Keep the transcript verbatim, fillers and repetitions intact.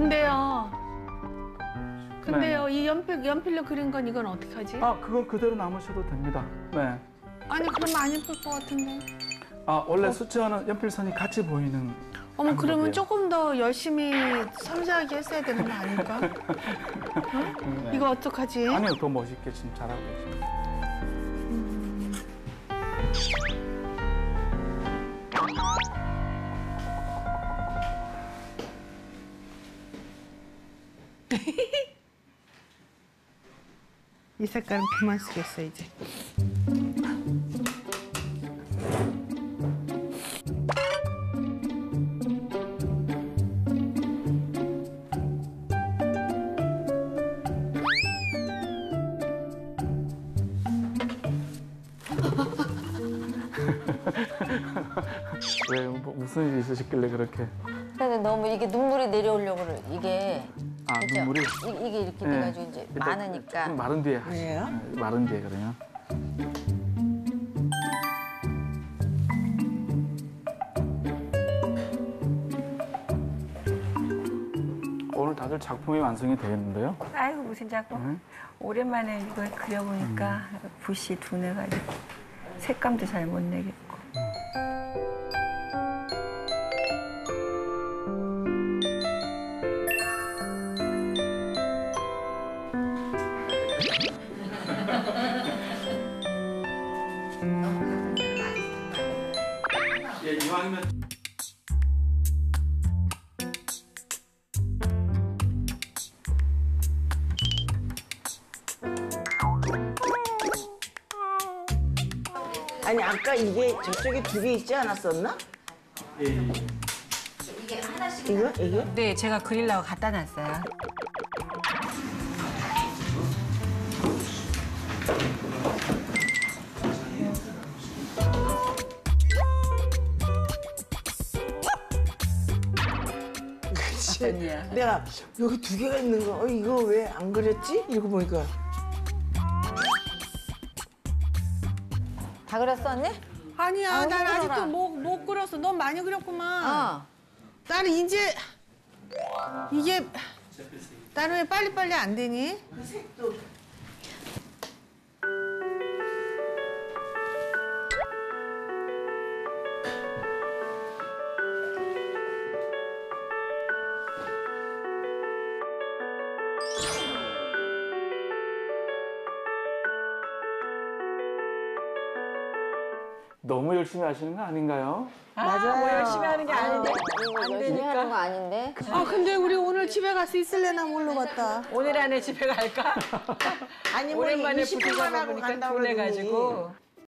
근데요. 근데요, 네. 이 연필, 연필로 그린 건 이건 어떡하지? 아, 그건 그대로 남으셔도 됩니다. 네. 아니, 그러면 안 예쁠 것 같은데. 아, 원래 어? 수채화는 연필선이 같이 보이는. 어머, 방법이에요. 그러면 조금 더 열심히 섬세하게 했어야 되는 거 아닐까? 응? 네. 이거 어떡하지? 아니요, 더 멋있게 지금 잘하고 계십니다. 음. 이 색깔은 그만 쓰겠어, 이제. 왜, 뭐, 무슨 일이 있으셨길래 그렇게? 근데 너무 이게 눈물이 내려오려고 그래, 이게. 아, 그죠? 눈물이? 이, 이게 이렇게 네. 돼가지고 이제 많으니까. 마른 뒤에 하시죠. 네, 마른 뒤에 그러면. 오늘 다들 작품이 완성이 되겠는데요? 아이고, 무슨 작품? 응? 오랜만에 이걸 그려보니까 음. 붓이 둔해가지고 색감도 잘 못 내겠고. 예, 이왕이면 아니 아까 이게 저쪽에 두 개 있지 않았었나? 예. 이게 하나씩. 이거? 이게? 네, 제가 그리려고 갖다 놨어요. 그치? 내가 여기 두 개가 있는 거, 어, 이거 왜 안 그렸지? 이러고 보니까. 다 그렸어, 언니? 아니야, 아, 난 그려라. 아직도 못, 못 그렸어. 넌 많이 그렸구만. 어. 나는 이제 이게 나는 왜 빨리빨리 안 되니? 그 색도. 너무 열심히 하시는 거 아닌가요? 맞아요. 뭐 열심히 하는 게 아닌데. 안 열심히 하는 거 아닌데. 아, 근데 우리 오늘 집에 갈 수 있을래나 모르겠다. 오늘 안에 집에 갈까? 아니 뭐 오랜만에 이십 분만 부딪혀 하고 보니까 간다고 그러더니. 둔해가지고.